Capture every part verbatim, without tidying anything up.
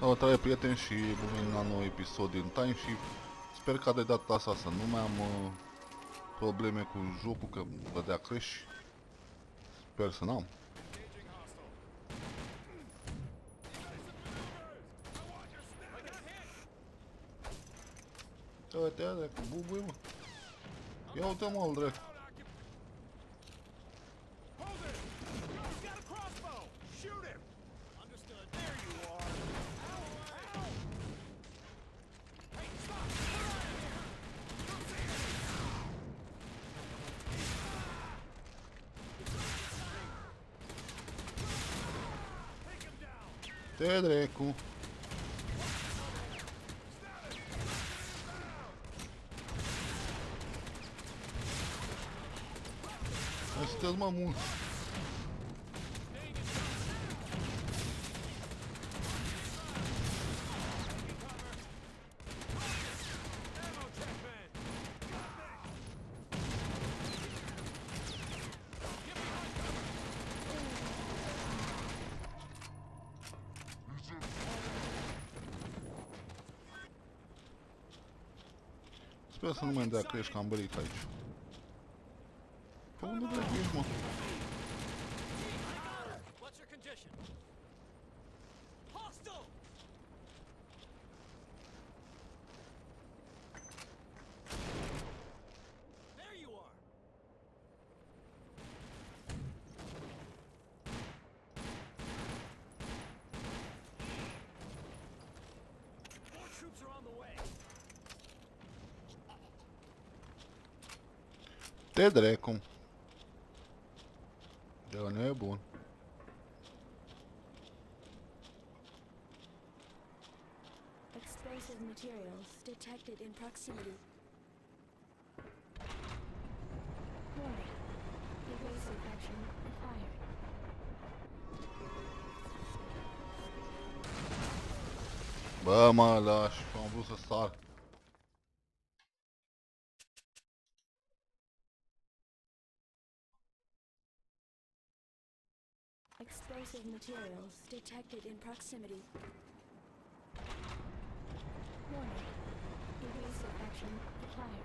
Salutare prieteni și bun venit la nou episod din Time și sper că de data asta să nu mai am uh, probleme cu jocul, că dădea crash. Sper să n-am. Uite, ia dracu, bubuie, mă. Ia uite, mă, al dracu. Te dracu. Mai sunteți, mă, mulți. Sper să nu mai dea crești că am bărit aici. Pe unde dracu ești, mă? Te dracu. De la nebun. Explosive materials detected in proximity. Warning. Evasive action required. Bă, mă, lași, am vrut să sar. Explosive materials detected in proximity. Warning. Evasive action required.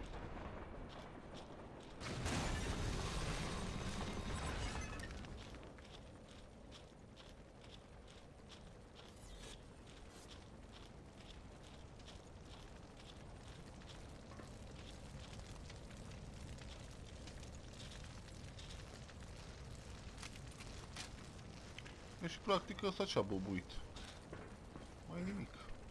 Deci practic ăsta ce-a bobuit. Mai nimic.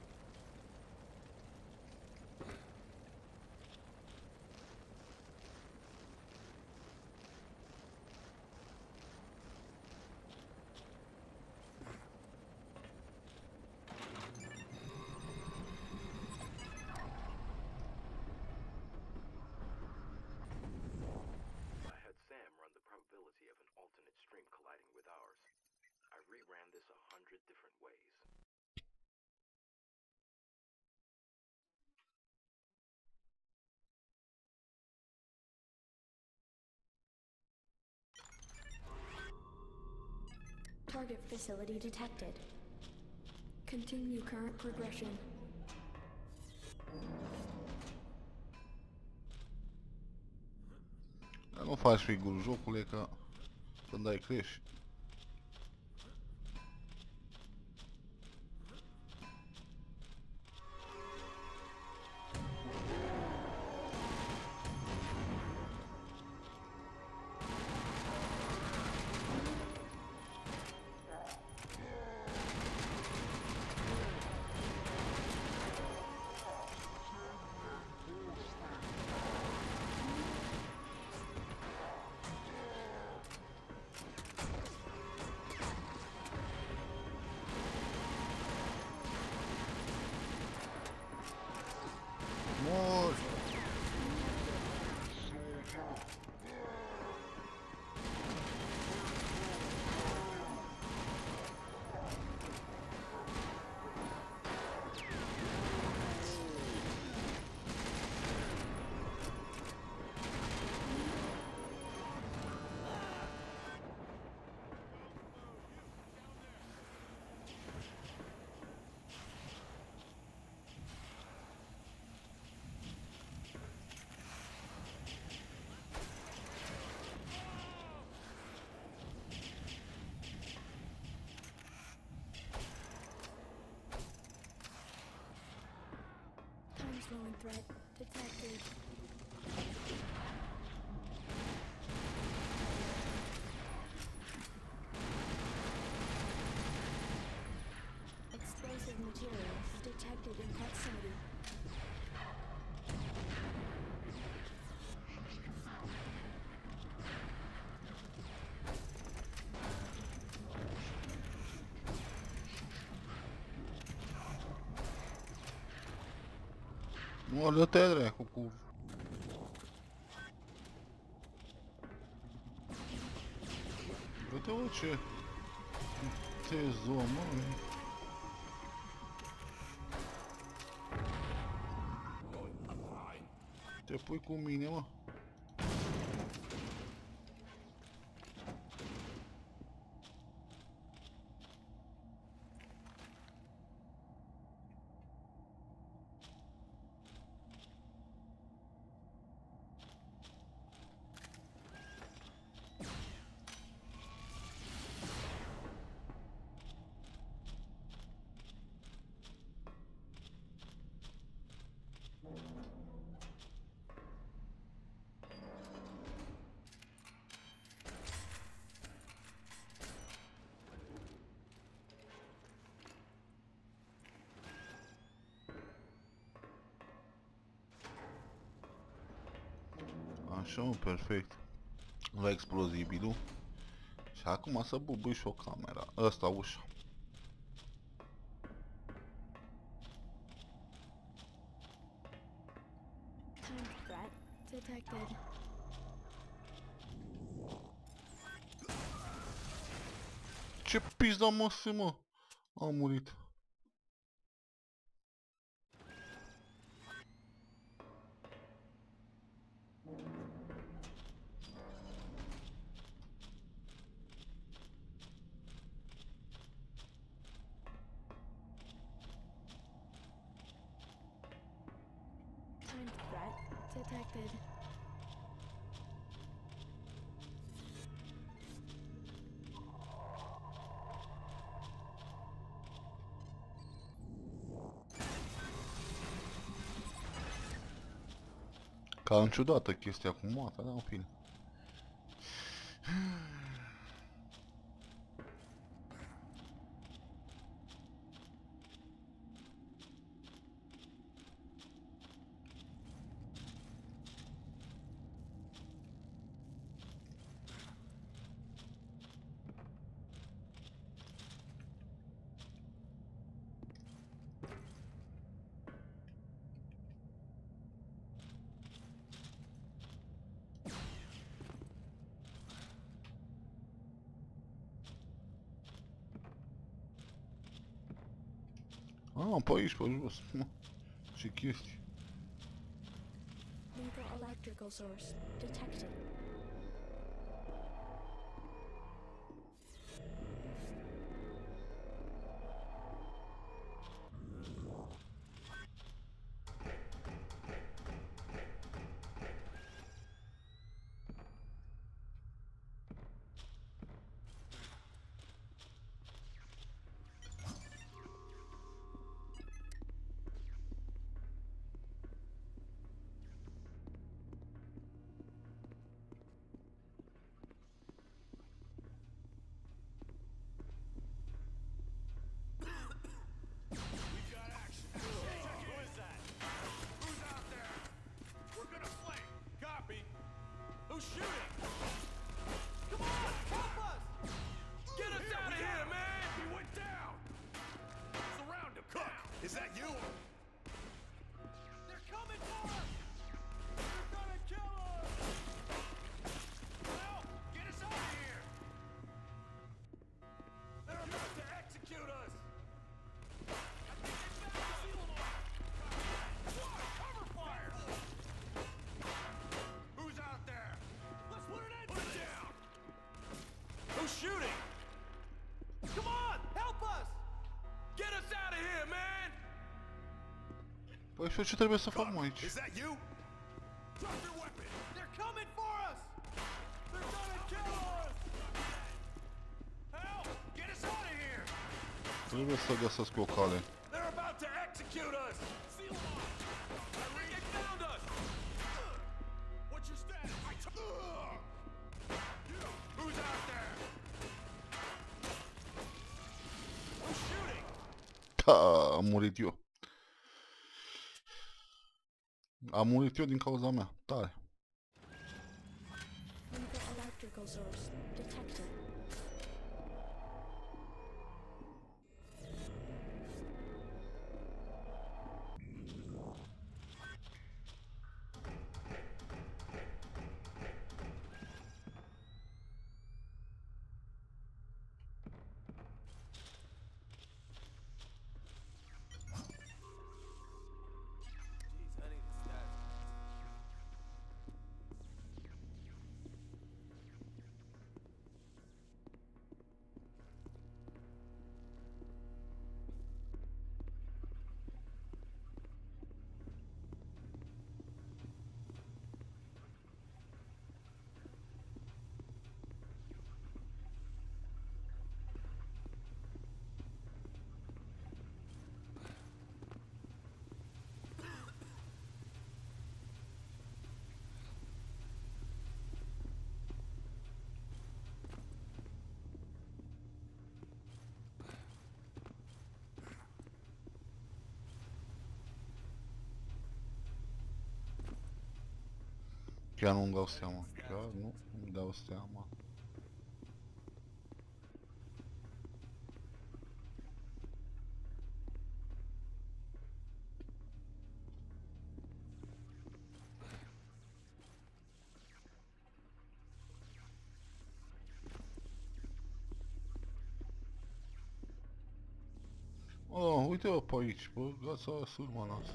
Reran this a hundred different ways. Target facility detected. Continue current progression. Nu faci figuri, jocule, că când dai crash. Slowing threat detected. Explosive materials detected in proximity. Mă, dă-te dracu cu... Uite, mă, ce... Ce zonă, mă... Te pui cu mine, mă? Așa, mă, perfect. La explozibilul. Și acum să bubui și o camera. Ăsta ușa. Time threat detected. Ce pizda, mă, se, mă? Am murit. Time threat detected. Cam ciudată chestia cu moata, dar în fine. Ah, pe aici, pe jos. Mă, ce chestii. Lethal electrical source detected. Who's shooting? Come on, help us! Get us out of here, man! He went down! Surround him, Cook! Is that you? They're coming for us! They're gonna kill us! Help! Get us out of here! They're about to execute us! I think they found the seal alarm! What? Cover fire! Who's out there? Let's put an end to this! Down! Who's shooting? Come on! Help us! Get us out of here, man! Păi și eu ce trebuie să fac, mă, aici? Is that you? Drop your weapon! They're coming for us! They're gonna kill us! Help! Get us out of here! Trebuie să găsesc o cale. They're about to execute us! Seal them off! Da, am murit eu. Am murit eu din cauza mea. Tare. Chemical electrical source detected. Jeez, I need a stat. Chiar nu-mi dau seama. Chiar nu îmi dau seama. Oh, uite-o pe aici, bă, gata surmana asta.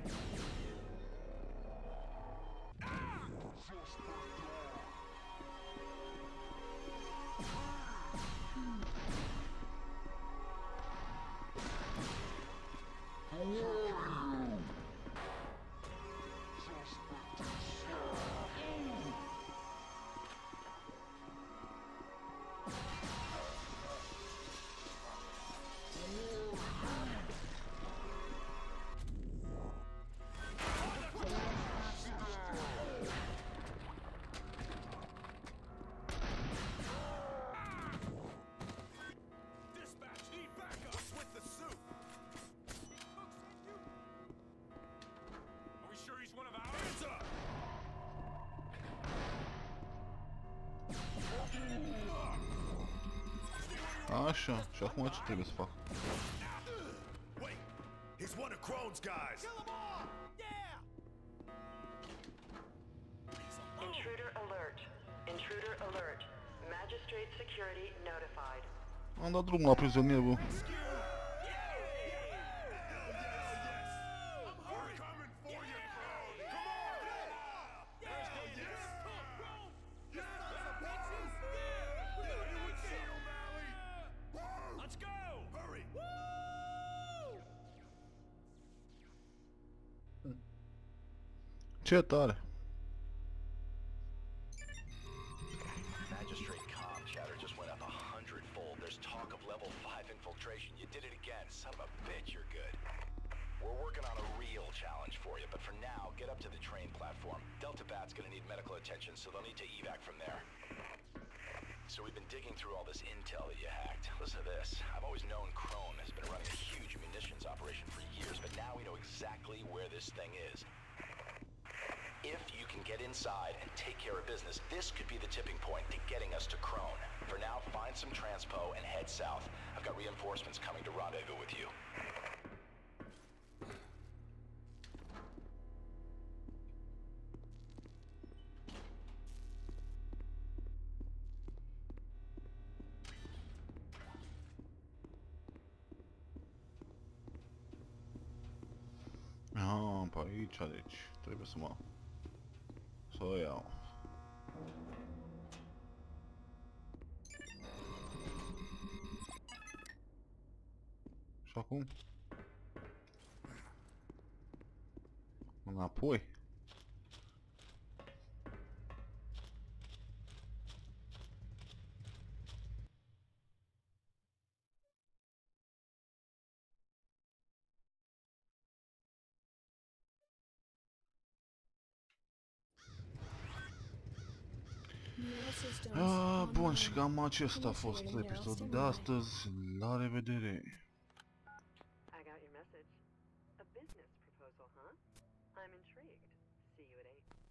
Dispatch, need backup. With the suit. Are we sure he's one of ours? Hands up! Așa, și acum ce trebuie să fac? Wait, he's one of Crone's guys. Kill them all! Yeah! Intruder alert. Intruder alert. Magistrate security notified. Am dat drumul la prizonier, bă. Let's go! Hurry! Ce tare. Magistrate comm chatter just went up a hundredfold. There's talk of level five infiltration. You did it again. Son of a bitch, you're good. We're working on a real challenge for you, but for now, get up to the train platform. Delta Bat's gonna need medical attention, so they'll need to evac from there. So we've been digging through all this intel that you hacked. Listen to this. I've always known Crone has been running a huge munitions operation for years, but now we know exactly where this thing is. If you can get inside and take care of business, this could be the tipping point to getting us to Crone. For now, find some transpo and head south. I've got reinforcements coming to rendezvous with you. Ah, pe aici, deci, trebuie să mă... Să o iau. Și acum? Înapoi. Ah, bun, și cam acesta a fost episodul de astăzi. La revedere! I got A business proposal, huh? I'm intrigued. See you at eight.